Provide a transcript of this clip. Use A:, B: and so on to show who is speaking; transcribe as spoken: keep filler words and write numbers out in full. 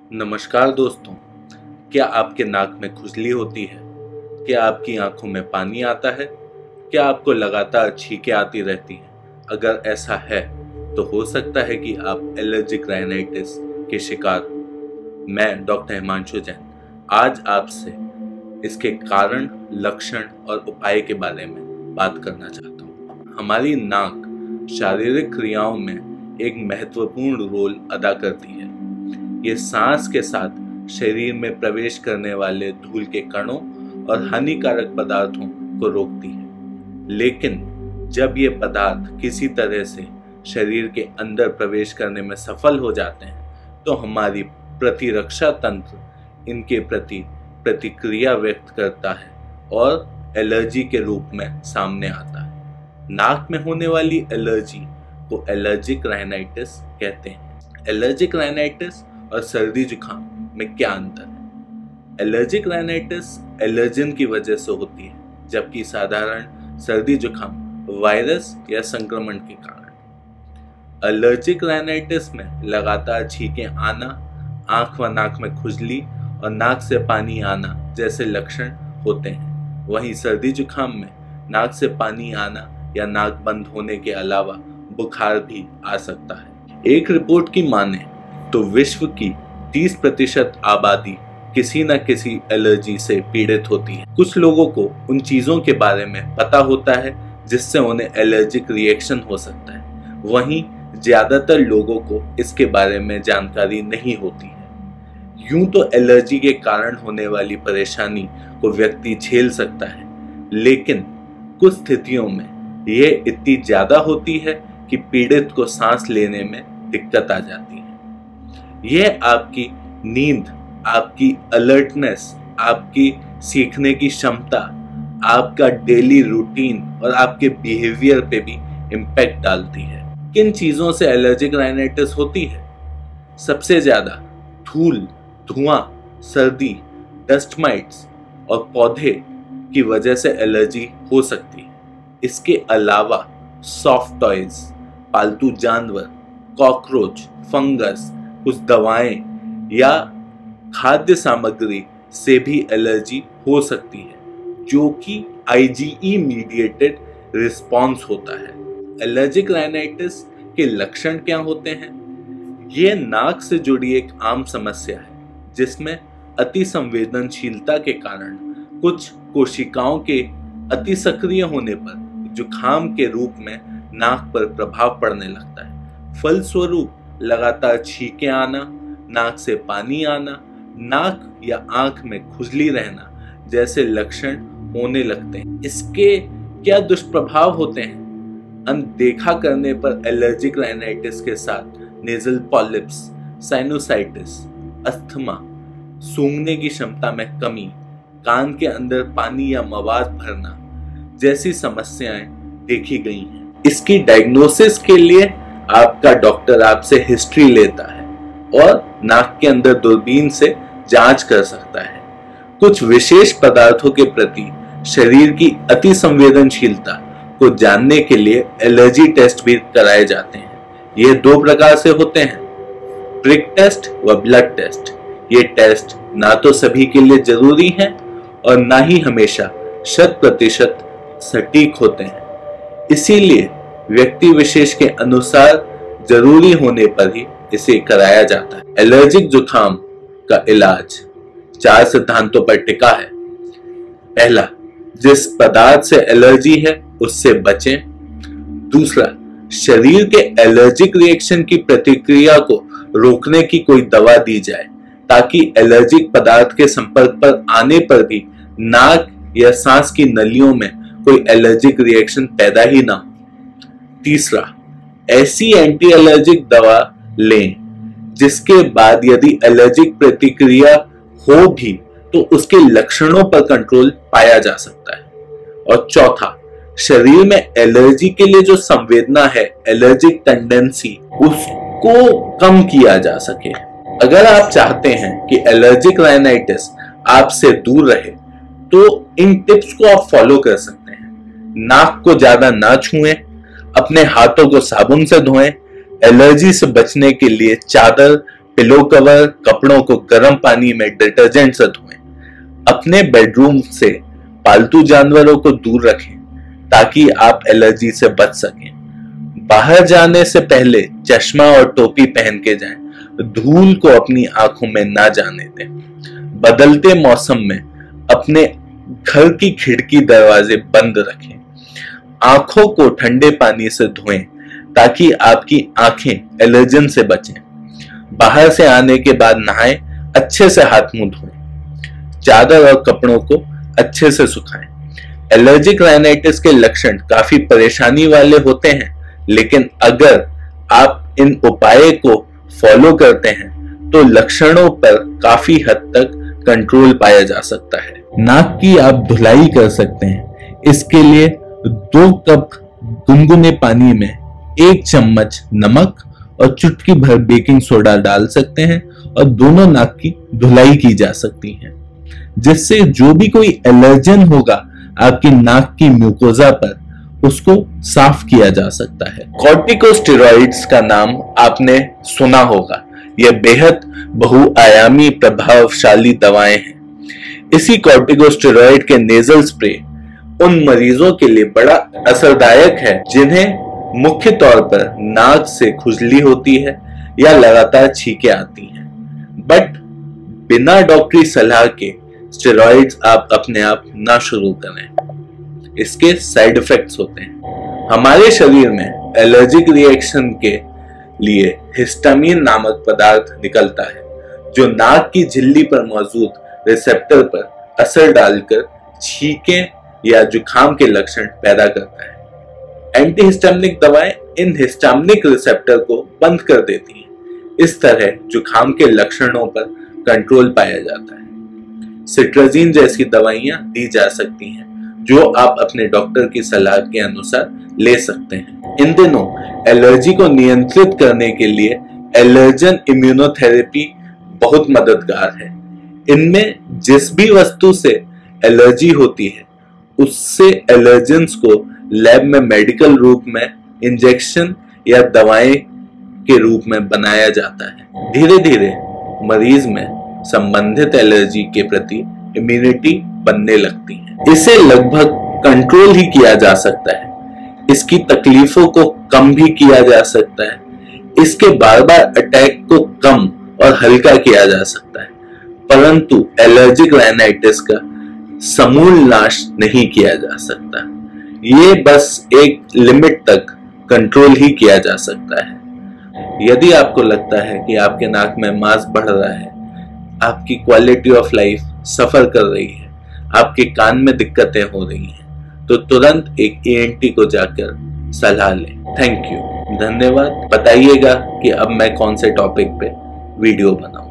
A: नमस्कार दोस्तों, क्या आपके नाक में खुजली होती है? क्या आपकी आंखों में पानी आता है? क्या आपको लगातार छींकें आती रहती हैं? अगर ऐसा है तो हो सकता है कि आप एलर्जिक राइनाइटिस के शिकार हो। मैं डॉक्टर हिमांशु जैन आज आपसे इसके कारण, लक्षण और उपाय के बारे में बात करना चाहता हूँ। हमारी नाक शारीरिक क्रियाओं में एक महत्वपूर्ण रोल अदा करती है। ये सांस के साथ शरीर में प्रवेश करने वाले धूल के कणों और हानिकारक पदार्थों को रोकती है। लेकिन जब ये पदार्थ किसी तरह से शरीर के अंदर प्रवेश करने में सफल हो जाते हैं तो हमारी प्रतिरक्षा तंत्र इनके प्रति प्रतिक्रिया व्यक्त करता है और एलर्जी के रूप में सामने आता है। नाक में होने वाली एलर्जी को एलर्जिक राइनाइटिस कहते हैं। एलर्जिक राइनाइटिस और सर्दी जुकाम में क्या अंतर है? एलर्जिक राइनाइटिस एलर्जन की वजह से होती है, जबकि साधारण सर्दी जुकाम वायरस या संक्रमण के कारण। एलर्जिक राइनाइटिस में लगातार छींकें आना, आंख व नाक में खुजली और नाक से पानी आना जैसे लक्षण होते हैं। वहीं सर्दी जुकाम में नाक से पानी आना या नाक बंद होने के अलावा बुखार भी आ सकता है। एक रिपोर्ट की माने तो विश्व की तीस प्रतिशत आबादी किसी न किसी एलर्जी से पीड़ित होती है। कुछ लोगों को उन चीजों के बारे में पता होता है जिससे उन्हें एलर्जिक रिएक्शन हो सकता है, वहीं ज्यादातर लोगों को इसके बारे में जानकारी नहीं होती है। यूं तो एलर्जी के कारण होने वाली परेशानी को व्यक्ति झेल सकता है, लेकिन कुछ स्थितियों में यह इतनी ज्यादा होती है कि पीड़ित को सांस लेने में दिक्कत आ जाती है। यह आपकी नींद, आपकी अलर्टनेस, आपकी सीखने की क्षमता, आपका डेली रूटीन और आपके बिहेवियर पे भी इम्पैक्ट डालती है। किन चीजों से एलर्जिक राइनाइटिस होती है? सबसे ज्यादा धूल, धुआं, सर्दी, डस्ट माइट्स और पौधे की वजह से एलर्जी हो सकती है। इसके अलावा सॉफ्ट टॉयज, पालतू जानवर, कॉकरोच, फंगस, कुछ दवाएं या खाद्य सामग्री से भी एलर्जी हो सकती है, जो कि आईजीई मीडिएटेड रिस्पॉन्स होता है। एलर्जिक राइनाइटिस के लक्षण क्या होते हैं? ये नाक से जुड़ी एक आम समस्या है, जिसमें अति संवेदनशीलता के कारण कुछ कोशिकाओं के अति सक्रिय होने पर जुखाम के रूप में नाक पर प्रभाव पड़ने लगता है। फलस्वरूप लगातार छींकें आना, नाक से पानी आना, नाक या आंख में खुजली रहना जैसे लक्षण होने लगते हैं। इसके क्या दुष्प्रभाव होते हैं? अनदेखा करने पर एलर्जिक राइनाइटिस के साथ नेजल पॉलिप्स, साइनोसाइटिस, अस्थमा, सूंघने की क्षमता में कमी, कान के अंदर पानी या मवाद भरना जैसी समस्याएं देखी गई हैं। इसकी डायग्नोसिस के लिए आपका डॉक्टर आपसे हिस्ट्री लेता है और नाक के अंदर दूरबीन से जांच कर सकता है। कुछ विशेष पदार्थों के प्रति शरीर की अति संवेदनशीलता को जानने के लिए एलर्जी टेस्ट भी कराए जाते हैं। ये दो प्रकार से होते हैं, प्रिक टेस्ट व ब्लड टेस्ट। ये टेस्ट ना तो सभी के लिए जरूरी हैं और ना ही हमेशा शत प्रतिशत सटीक होते हैं, इसीलिए व्यक्ति विशेष के अनुसार जरूरी होने पर ही इसे कराया जाता है। एलर्जिक जुखाम का इलाज चार सिद्धांतों पर टिका है। पहला, जिस पदार्थ से एलर्जी है उससे बचें। दूसरा, शरीर के एलर्जिक रिएक्शन की प्रतिक्रिया को रोकने की कोई दवा दी जाए ताकि एलर्जिक पदार्थ के संपर्क पर आने पर भी नाक या सांस की नलियों में कोई एलर्जिक रिएक्शन पैदा ही ना हो। तीसरा, ऐसी एंटी एलर्जिक दवा लें जिसके बाद यदि एलर्जिक प्रतिक्रिया हो भी तो उसके लक्षणों पर कंट्रोल पाया जा सकता है। और चौथा, शरीर में एलर्जी के लिए जो संवेदना है, एलर्जिक टेंडेंसी, उसको कम किया जा सके। अगर आप चाहते हैं कि एलर्जिक राइनाइटिस आपसे दूर रहे तो इन टिप्स को आप फॉलो कर सकते हैं। नाक को ज्यादा ना छुएं, अपने हाथों को साबुन से धोएं, एलर्जी से बचने के लिए चादर, पिलो कवर, कपड़ों को गर्म पानी में डिटर्जेंट से धोएं। अपने बेडरूम से पालतू जानवरों को दूर रखें ताकि आप एलर्जी से बच सकें। बाहर जाने से पहले चश्मा और टोपी पहन के जाएं। धूल को अपनी आंखों में ना जाने दें। बदलते मौसम में अपने घर की खिड़की दरवाजे बंद रखें। आंखों को ठंडे पानी से धोएं ताकि आपकी आंखें एलर्जन से बचें। बाहर से आने के बाद नहाएं, अच्छे से हाथ मुंह धोएं। चादर और कपड़ों को अच्छे से सुखाएं। एलर्जिक राइनाइटिस के लक्षण काफी परेशानी वाले होते हैं, लेकिन अगर आप इन उपायों को फॉलो करते हैं तो लक्षणों पर काफी हद तक कंट्रोल पाया जा सकता है। नाक की आप धुलाई कर सकते हैं। इसके लिए दो कप गुनगुने पानी में एक चम्मच नमक और चुटकी भर बेकिंग सोडा डाल सकते हैं और दोनों नाक की धुलाई की जा सकती है, जिससे जो भी कोई एलर्जन होगा आपकी नाक की म्यूकोजा पर, उसको साफ किया जा सकता है। कॉर्टिकोस्टेरॉइड्स का नाम आपने सुना होगा। यह बेहद बहुआयामी प्रभावशाली दवाएं हैं। इसी कॉर्टिकोस्टेरॉइड के नेजल स्प्रे उन मरीजों के लिए बड़ा असरदायक है जिन्हें मुख्य तौर पर नाक से खुजली होती है या लगातार छींकें आती हैं। बट बिना डॉक्टरी सलाह के स्टेरॉइड्स आप अपने आप ना शुरू करें। इसके साइड इफेक्ट्स होते हैं। हमारे शरीर में एलर्जिक रिएक्शन के लिए हिस्टामिन नामक पदार्थ निकलता है, जो नाक की झिल्ली पर मौजूद रिसेप्टर पर असर डालकर छींकें या जुकाम के लक्षण पैदा करता है। एंटीहिस्टामिनिक दवाएं इन हिस्टामिनिक रिसेप्टर को बंद कर देती हैं। इस तरह जुकाम के लक्षणों पर कंट्रोल पाया जाता है। सिट्राजिन जैसी दवाइयां दी जा सकती हैं, जो आप अपने डॉक्टर की सलाह के अनुसार ले सकते हैं। इन दिनों एलर्जी को नियंत्रित करने के लिए एलर्जन इम्यूनोथेरेपी बहुत मददगार है। इनमें जिस भी वस्तु से एलर्जी होती है, उससे एलर्जेंस को लैब में मेडिकल रूप में इंजेक्शन या दवाएं के रूप में बनाया जाता है। धीरे धीरे मरीज में संबंधित एलर्जी के प्रति इम्यूनिटी बनने लगती है। इसे लगभग कंट्रोल ही किया जा सकता है। इसकी तकलीफों को कम भी किया जा सकता है। इसके बार बार अटैक को कम और हल्का किया जा सकता है, परंतु एलर्जिक राइनाइटिस का समूल नाश नहीं किया जा सकता। ये बस एक लिमिट तक कंट्रोल ही किया जा सकता है। यदि आपको लगता है कि आपके नाक में मांस बढ़ रहा है, आपकी क्वालिटी ऑफ लाइफ सफर कर रही है, आपके कान में दिक्कतें हो रही हैं, तो तुरंत एक ई एन टी को जाकर सलाह लें। थैंक यू, धन्यवाद। बताइएगा कि अब मैं कौन से टॉपिक पे वीडियो बनाऊं।